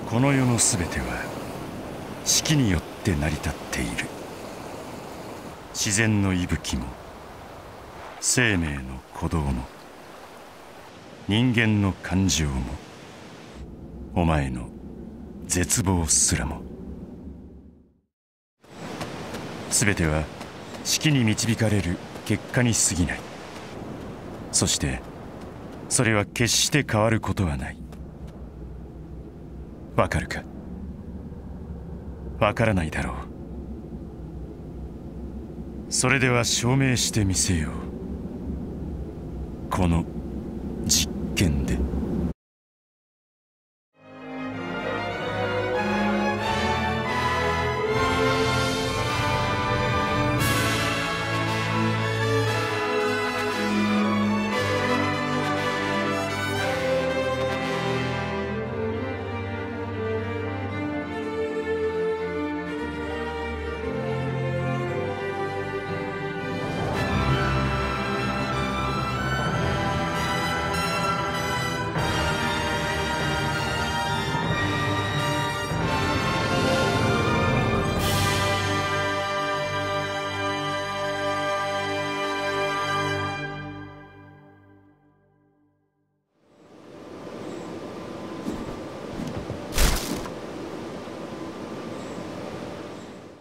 この世のすべては式によって成り立っている。自然の息吹も生命の鼓動も人間の感情もお前の絶望すらも、すべては式に導かれる結果に過ぎない。そしてそれは決して変わることはない。わかるか？わからないだろう。それでは証明してみせよう。この実験で。